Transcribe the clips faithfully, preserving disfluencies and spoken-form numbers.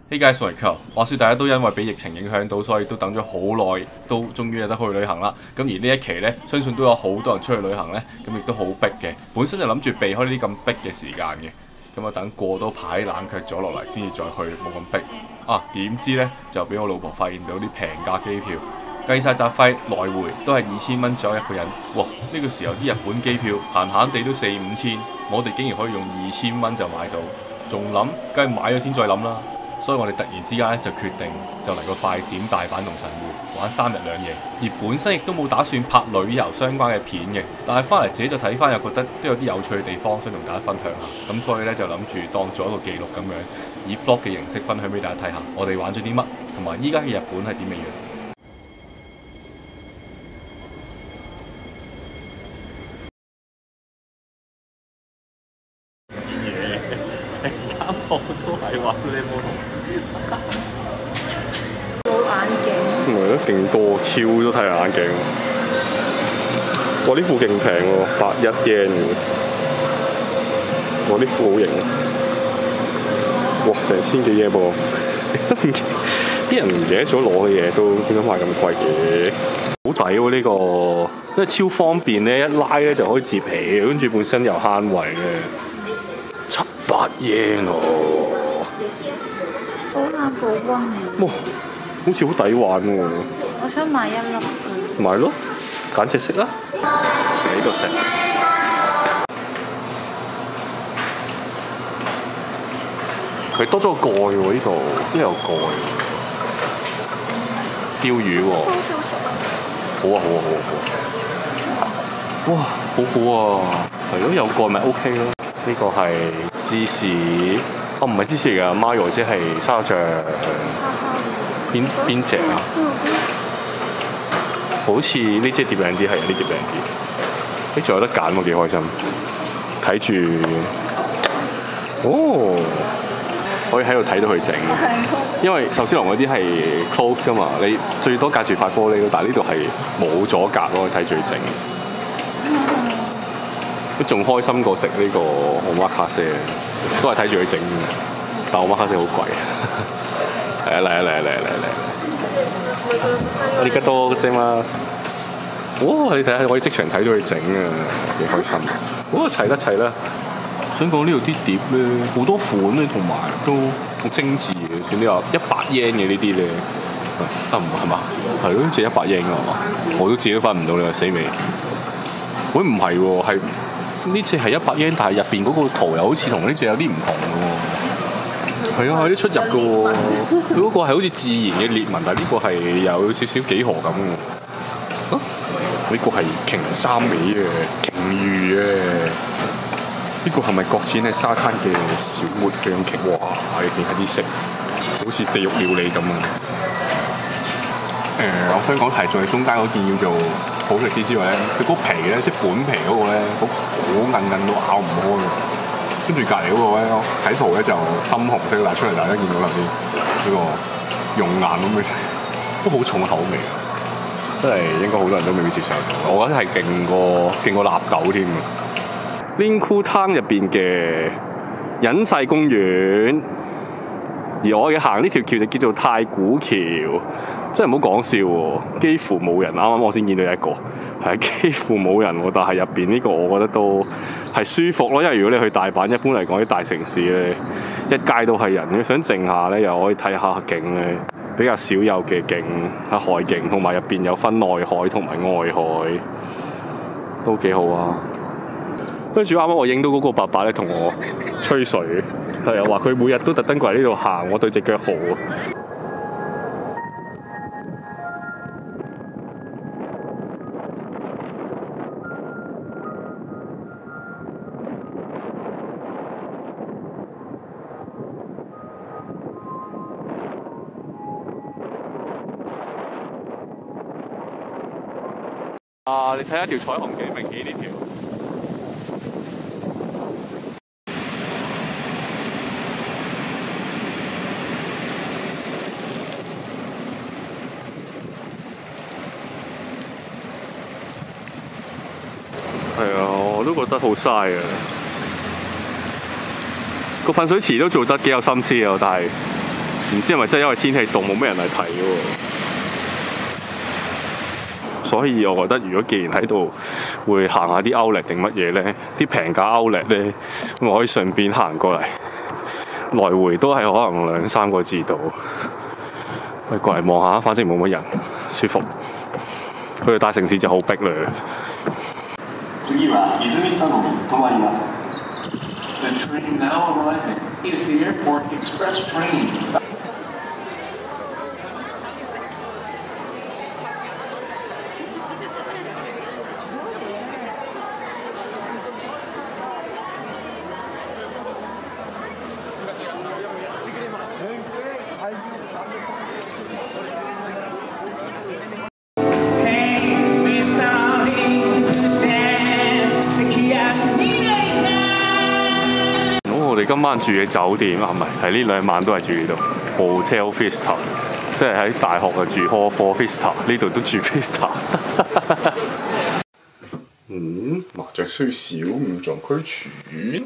Hey guys，我係 Carl。話說大家都因為俾疫情影響到，所以都等咗好耐，都終於有得去旅行啦。咁而呢一期呢，相信都有好多人出去旅行呢，咁亦都好逼嘅。本身就諗住避開呢啲咁逼嘅時間嘅，咁啊等過多排冷卻咗落嚟先至再去，冇咁逼。啊，點知呢，就俾我老婆發現到啲平價機票，計晒雜費來回都係二千蚊左右一個人。哇！呢個時候啲日本機票閒閒地都四五千，我哋竟然可以用二千蚊就買到，仲諗梗係買咗先再諗啦。所以我哋突然之間就決定就嚟個快閃大阪同神戶玩三日兩夜，而本身亦都冇打算拍旅遊相關嘅片嘅，但係翻嚟自己就睇翻又覺得都有啲有趣嘅地方想同大家分享下，咁所以咧就諗住當做一個記錄咁樣，以 vlog 嘅形式分享俾大家睇下，我哋玩咗啲乜，同埋依家嘅日本係點嘅樣。成間鋪都係話蘇尼摩托， 冇眼鏡， 係咯，勁多，超多太陽眼鏡。哇！呢副勁平喎，百一 yen 嘅。哇！呢副好型啊！哇！成千幾 yen 噃，啲人唔記得咗攞嘅嘢都點解賣咁貴嘅？好抵喎呢個，因為超方便咧，一拉咧就可以摺起，跟住本身又慳位嘅。七百 yen 喎， 好眼保溫嘅。 哇！好似好抵玩喎。 我想買一粒。 買咯，揀隻色啦。喺度食。佢多咗個蓋喎，呢度都有蓋。釣魚喎。好啊好啊好啊好啊！哇，好好啊，係咯，有蓋咪 OK 咯。呢個係芝士，哦唔係芝士嚟㗎，Mayo 即係沙醬。邊邊隻啊？好似呢隻碟靚啲，係呢碟靚啲。你仲有得揀喎，幾開心。睇住，哦，可以喺度睇到佢整。因為壽司郎嗰啲係 close 㗎嘛，你最多隔住塊玻璃咯，但係呢度係冇阻隔咯，睇住佢整。都仲開心過食呢個omakase，都係睇住佢整。但omakase好貴。係啊，嚟啊嚟啊嚟啊嚟啊嚟！我而家多啫嘛。哇！你睇下，可以即場睇到佢整啊，幾開心。哇！齊得齊啦。想講呢度啲碟咧，好多款咧，同埋都好精緻嘅。算呢個一百 yen 嘅呢啲咧，啊唔係嘛？係咯，只一百 yen 㗎嘛？我都自己都分唔到你話死未？喂唔係喎，係呢隻係一百 yen，但係入邊嗰個圖又好似同呢隻有啲唔同嘅喎。係啊，有啲出入嘅喎。佢嗰個係好似自然嘅裂紋，但係呢個係有少少幾何咁嘅。啊？呢個係鯨三尾嘅鯨魚嘅。呢個係咪擱淺喺沙灘嘅小活嘅鯨？哇！你睇下啲色，好似地獄料理咁啊！誒、呃，我想講題在中間嗰件叫做好食啲之外咧，佢嗰皮咧，即係本皮嗰個咧，好好韌韌到咬唔開嘅。跟住隔離嗰個咧，睇圖咧就深紅色，但係出嚟大家見到啦啲呢個熔岩咁嘅，都好重口味啊！真係應該好多人都未必接受到。我覺得係勁過勁過納豆添啊！Linku Town 入邊嘅隱世公園，而我嘅行呢條橋就叫做太古橋，真係唔好講笑喎，幾乎冇人。啱啱我先見到一個，係幾乎冇人喎，但係入邊呢個我覺得都係舒服咯。因為如果你去大阪，一般嚟講啲大城市咧，一街都係人，你想靜下咧，又可以睇下景咧，比較少有嘅景，係海景，同埋入邊有分內海同埋外海，都幾好啊！跟住啱啱我影到嗰個伯伯咧，同我吹水，係啊，話佢每日都特登過嚟呢度行，我對隻腳好啊！啊！你睇下條彩虹幾明顯呢條。係啊，我都覺得好嘥啊！個噴水池都做得幾有心思啊，但係唔知係咪真係因為天氣凍冇咩人嚟睇喎？所以我覺得，如果既然喺度會行下啲 Outlet 定乜嘢咧，啲平價 Outlet咧，咁我可以順便行過嚟，來回都係可能兩三個字度。喂，過嚟望下，反正冇乜人，舒服。去到大城市就好逼啦。 次は泉佐野に停まります。 The train now arriving is the Airport Express train. 我哋今晚住嘅酒店啊，唔係，係呢兩晚都係住呢度 Hotel Vista， 即係喺大學就住 Hall Four Vista， 呢度都住 Vista。嗯，麻雀雖小，五臟俱全。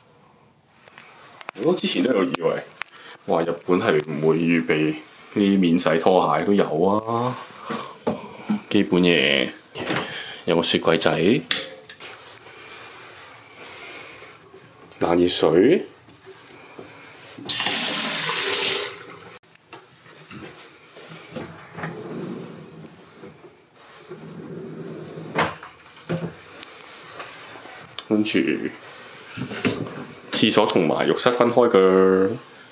我之前都有以為，話日本係唔會預備啲免洗拖鞋，都有啊。基本嘢有個雪櫃仔。冷熱水，跟住廁所同埋浴室分開嘅。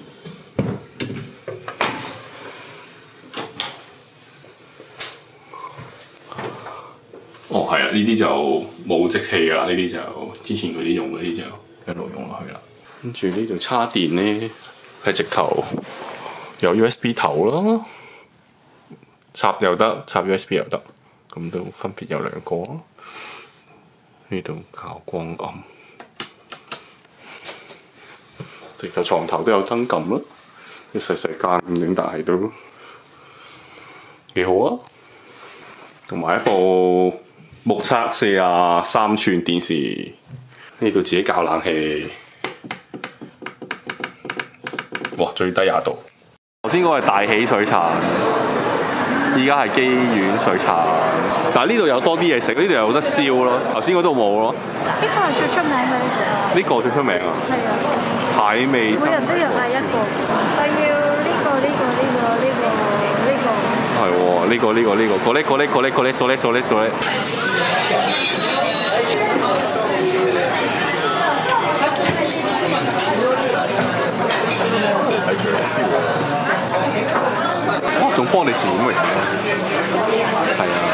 哦，係啊，呢啲就冇即棄㗎啦，呢啲就之前嗰啲用嗰啲就。一路用落去啦，跟住呢度叉電咧係直頭有 U S B 頭咯，插又得，插 U S B 又得，咁都分別有兩個。呢度靠光暗，直頭床頭都有燈撳啦，啲細細間咁但係都幾好啊。同埋一部目測四十三寸電視。呢度自己校冷氣，哇！最低廿度。頭先嗰個係大喜水產，依家係基苑水產。但係呢度有多啲嘢食，呢度有得燒咯。頭先嗰度冇咯。 呢個係最出名嘅呢個。 呢個最出名啊！ 係啊。 蟹味。 每人都要嗌一個。我要呢個呢個呢個呢個呢個。 係喎，呢個呢個呢個，嗰咧嗰咧嗰咧嗰咧，數咧數咧數咧。哇！仲幫你剪喎，係啊。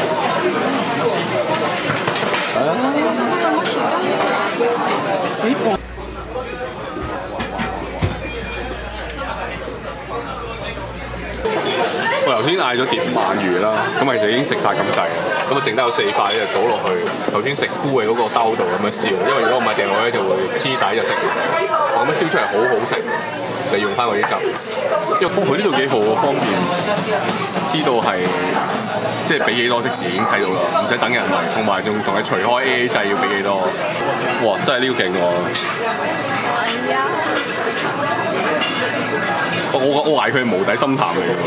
我頭先嗌咗碟鰻魚啦，咁咪就已經食晒咁滯，咁啊剩得有四塊就倒落去頭先食菇嘅嗰個兜度咁樣燒，因為如果唔係掟落咧就會黐底就食唔到。我咁樣燒出嚟好好食，利用翻嗰啲汁，因為佢呢度幾好喎，方便知道係即係俾幾多即時已經睇到啦，唔使等人嚟，同埋仲同你除開 A A 制要俾幾多。哇！真係呢個勁喎！係啊！我我我嗌佢無底深潭嚟嘅喎，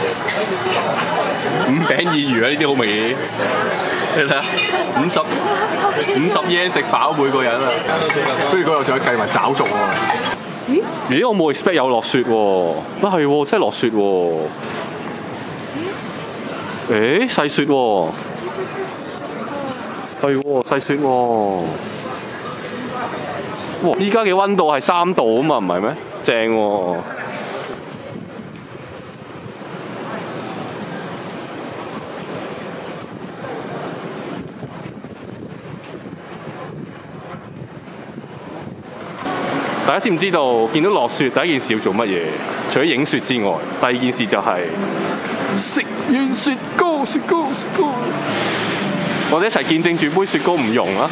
五餅二魚啊！呢啲好明顯，你睇下，五十五十 yen 食飽每個人啊！跟住嗰度仲要計埋找續喎。咦？咦？我冇 expect 有落雪喎，啊係喎，真係落雪喎。誒細雪喎，係喎細雪喎。哇！依家嘅溫度係三度啊嘛，唔係咩？正喎。大家知唔知道見到落雪第一件事要做乜嘢？除咗影雪之外，第二件事就係食完雪糕，雪糕，雪糕。我哋一齊見證住杯雪糕唔溶啊！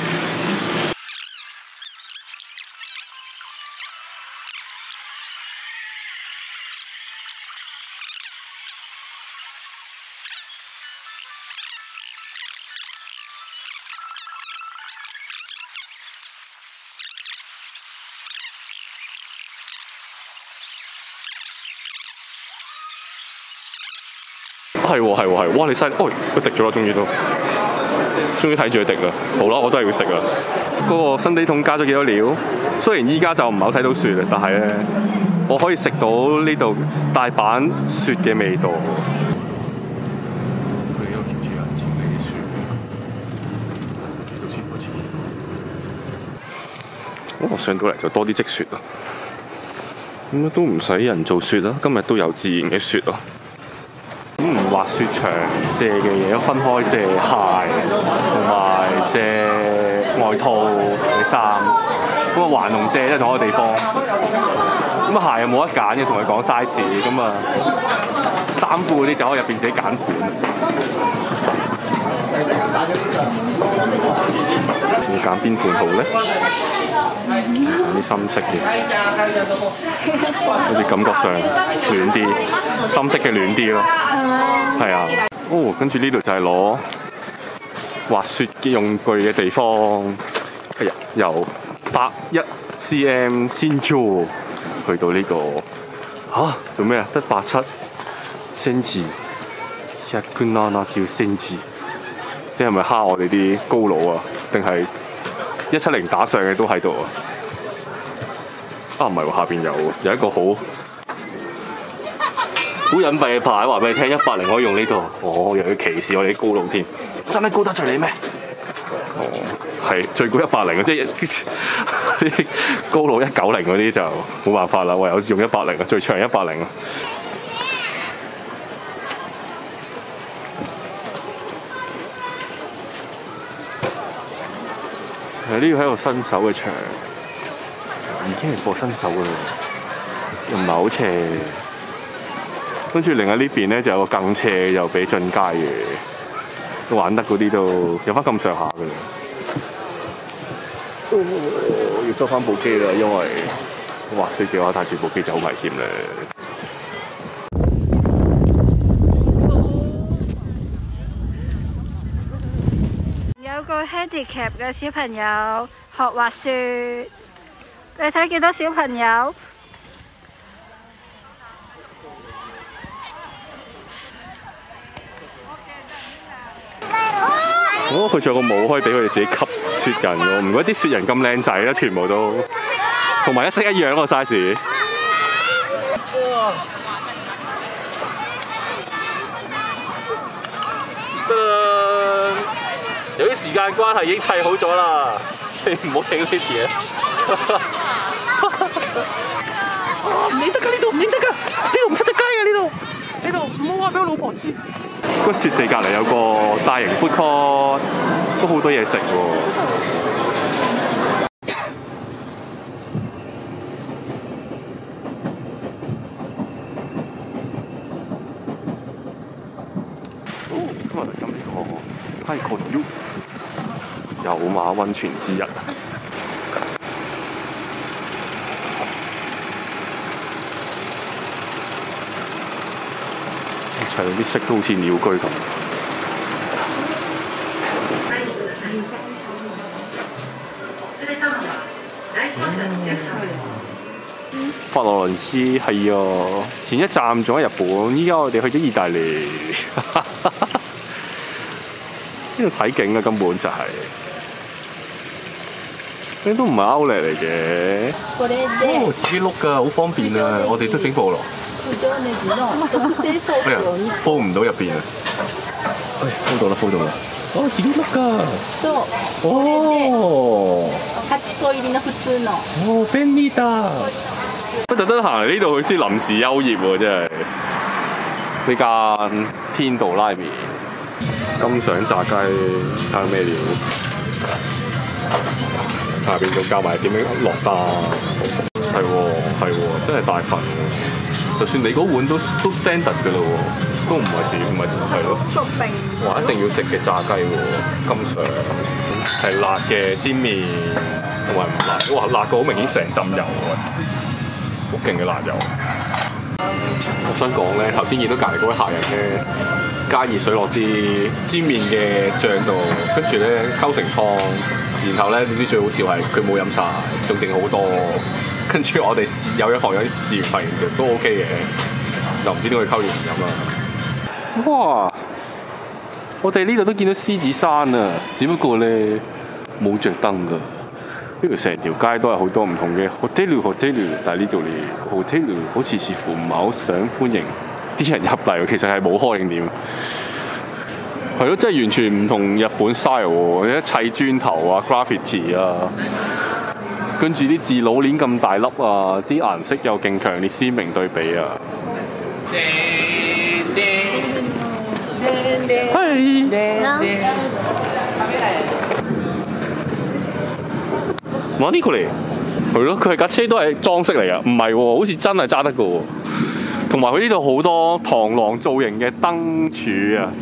係喎係喎係，哇你犀利！哦，佢滴咗啦，終於都，終於睇住佢滴啦。好啦，我都係要食啦。嗰個新地桶加咗幾多料？雖然依家就唔係好睇到雪啦，但係咧，我可以食到呢度大阪雪嘅味道。佢呢個 keep 住人清理啲雪，到先開始。我上到嚟就多啲積雪啦。咁都唔使人造雪啦，今日都有自然嘅雪咯。咁唔滑雪場借嘅嘢都分開借鞋同埋借外套嘅衫。咁啊環龍借即係同一個地方。咁啊鞋又冇得揀嘅，同佢講 size。咁啊衫褲嗰啲就可以入邊自己揀款。要揀邊款好咧？揀啲深色嘅，好似感覺上暖啲，深色嘅暖啲咯。係啊，哦，跟住呢度就係攞滑雪嘅用具嘅地方。哎呀，由百一 cm 先租去到呢、這個嚇做咩啊？得百七 cm， 一官啦啦叫 cm， 即係咪蝦我哋啲高佬啊？定係一七零打上嘅都喺度啊？啊唔係喎，下邊有有一個好好隱蔽嘅牌，話俾你聽，一百零可以用呢度。哦，又要歧視我哋啲高佬添，真係高得罪你咩？哦，係最高一百零嘅，即係啲高佬一九零嗰啲就冇辦法啦，唯有用一百零啊，最長一百零啊。係呢個喺度新手嘅場，已經係播新手㗎啦，又唔係好斜。跟住另外呢邊咧就有個更斜又俾進階嘅，玩得嗰啲都有翻咁上下㗎啦。哦，要收翻部機啦，因為滑雪嘅話帶住部機就好危險咧。 有個 handicap 嘅小朋友學滑雪，你睇幾多小朋友？ 哦，佢仲有個帽可以俾佢哋自己吸雪人喎，唔怪啲雪人咁靚仔啦，全部都同埋一式一樣個 size。哇！由於時間關係已經砌好咗啦，你唔好影呢啲嘢。唔影得㗎，呢度唔影得㗎，呢度唔出得街啊！呢度呢度唔好話俾我老婆知。個雪地隔離有個大型 food court， 都好多嘢食喎。哦，今日嚟浸呢個 Taikon-yu 有馬溫泉之一。係啲色都好似鳥居咁。佛羅倫斯係啊，前一站仲喺日本，依家我哋去咗意大利。呢度睇景啊，根本就係、是，呢都唔係 outlet 嚟嘅。哦，自己碌㗎，好方便啊！我哋都整部咯。哎呀，鋪唔到入邊啊！哎，鋪到啦，鋪到啦！哦，自己碌㗎。そう。哦。はちこ入りの普通の。哦，便利だ。我特登行嚟呢度，佢先臨時休業喎，真係。呢間天道拉麵、金賞炸雞，睇下咩料。下邊仲教埋點樣落單。係喎，係喎，真係大份。就算你嗰碗都都 standard 嘅咯喎，都唔係少，唔係係咯。哇！一定要食嘅炸雞喎，金賞係辣嘅煎麵，同埋唔辣。哇！辣過好明顯成浸油喎，好勁嘅辣油。我想講咧，頭先見到隔離嗰位客人咧，加熱水落啲煎麵嘅醬度，跟住咧溝成湯，然後咧點知最好笑係佢冇飲晒，仲剩好多。跟住我哋有一學有啲試完發現都 OK 嘅，就唔知點解溝完唔飲啦。 哇！我哋呢度都見到獅子山啊，只不過咧冇着燈㗎。呢度成條街都係好多唔同嘅 hotel hotel， 但係呢度嚟 hotel 好似似乎唔係好想歡迎啲人入嚟，其實係冇開定點？係咯，真係完全唔同日本 style 喎，一砌磚頭啊 graffiti 啊，跟住啲字老鏈咁大粒啊，啲顏色又勁強烈鮮明對比啊！係。哇！呢個嚟，係咯，佢係架車都係裝飾嚟㗎，唔係喎，好似真係揸得㗎喎。同埋佢呢度好多螳螂造型嘅燈柱啊！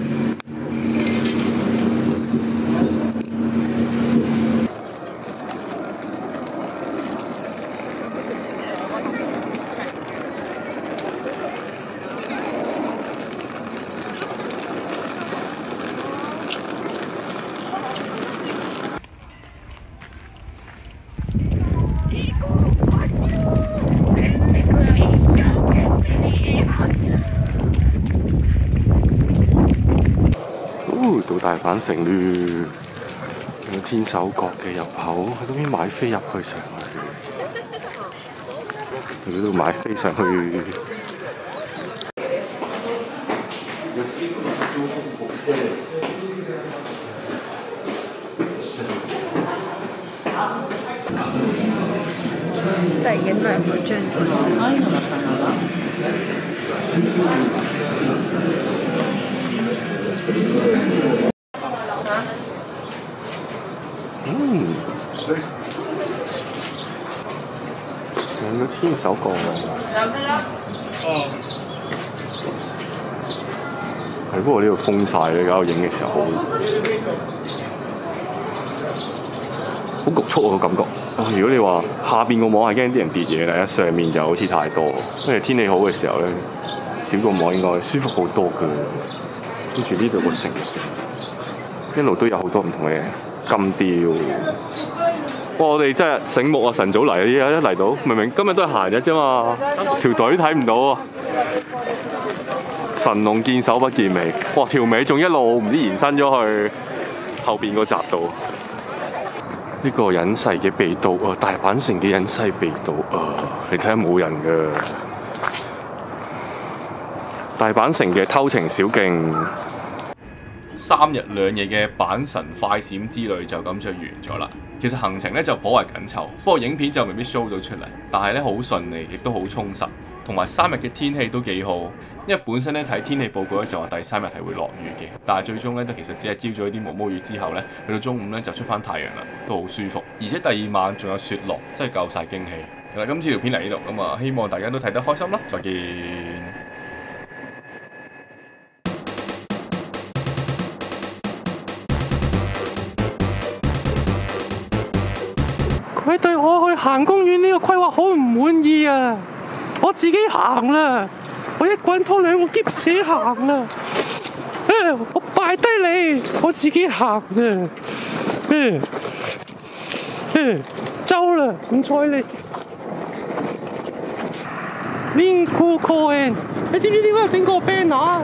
到大阪城嘞，有天守閣嘅入口，喺嗰邊買飛入去上去，喺嗰度買飛上去。 就係影兩個張嗯，上咗天守閣喎。係，不過呢度封晒咧，搞到影嘅時候好好局促啊個感覺。哦，如果你話下邊個網係驚啲人跌嘢咧，上面就好似太多。因為天氣好嘅時候咧，少個網應該舒服好多㗎。跟住呢度個城一路都有好多唔同嘅金雕。哇！我哋真係醒目啊！晨早嚟啊，依家一嚟到，明明今日都係閒日啫嘛，條隊睇唔到啊！神龍見首不見尾，哇！條尾仲一路唔知延伸咗去後邊個閘度。呢個隱世嘅秘道啊，大阪城嘅隱世秘道啊，你睇下冇人㗎。大阪城嘅偷情小徑。 三日兩夜嘅阪神快閃之旅就咁就完咗啦。其實行程咧就頗為緊湊，不過影片就未必 show 到出嚟。但係咧好順利，亦都好充實，同埋三日嘅天氣都幾好。因為本身咧睇天氣報告咧就話第三日係會落雨嘅，但係最終咧都其實只係朝早一啲毛毛雨之後咧，去到中午咧就出翻太陽啦，都好舒服。而且第二晚仲有雪落，真係夠晒驚喜。好啦，今次條片嚟呢度咁啊，希望大家都睇得開心啦，再見。 佢對我去行公園呢個規劃好唔滿意啊！我自己行啦，我一個人拖兩個篋自己行啦。誒，我敗低你，我自己行啊！誒誒，走啦，唔睬你。Linku Koen，你知唔知點解要整個 banner？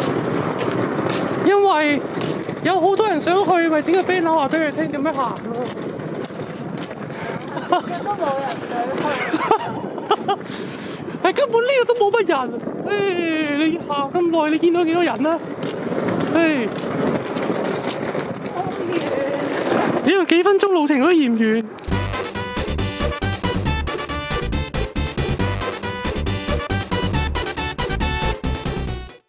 因為有好多人想去，咪整個 banner 話俾佢聽點樣行咯。 都冇人想去， 係根本呢度都冇乜人。誒，你行咁耐，你見到幾多人啊？誒， 好遠， 呢度幾分鐘路程都嫌遠。